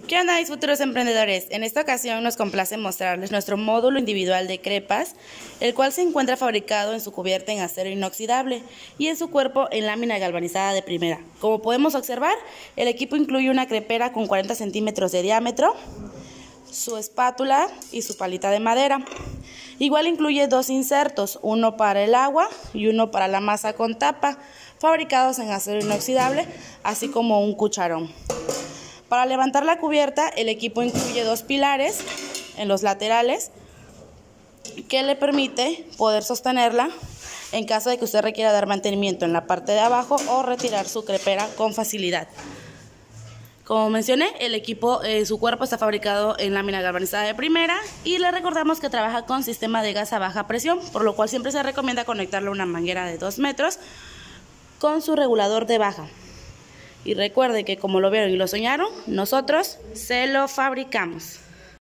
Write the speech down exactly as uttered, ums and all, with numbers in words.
¿Qué onda, mis futuros emprendedores? En esta ocasión nos complace mostrarles nuestro módulo individual de crepas, el cual se encuentra fabricado en su cubierta en acero inoxidable y en su cuerpo en lámina galvanizada de primera. Como podemos observar, el equipo incluye una crepera con cuarenta centímetros de diámetro, su espátula y su palita de madera. Igual incluye dos insertos, uno para el agua y uno para la masa con tapa, fabricados en acero inoxidable, así como un cucharón. Para levantar la cubierta, el equipo incluye dos pilares en los laterales que le permite poder sostenerla en caso de que usted requiera dar mantenimiento en la parte de abajo o retirar su crepera con facilidad. Como mencioné, el equipo, eh, su cuerpo está fabricado en lámina galvanizada de primera y le recordamos que trabaja con sistema de gas a baja presión, por lo cual siempre se recomienda conectarle una manguera de dos metros con su regulador de baja. Y recuerde que como lo vieron y lo soñaron, nosotros se lo fabricamos.